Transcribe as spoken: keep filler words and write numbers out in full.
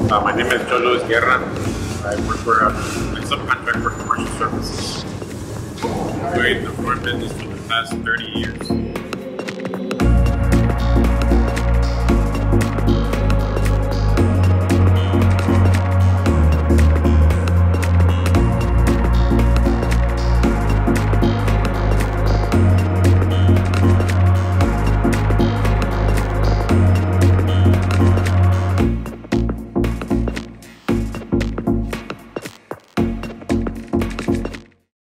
Uh, my name is Jojo Guerra. I work for a, a subcontract for commercial services. I'm doing the floor business for the past thirty years.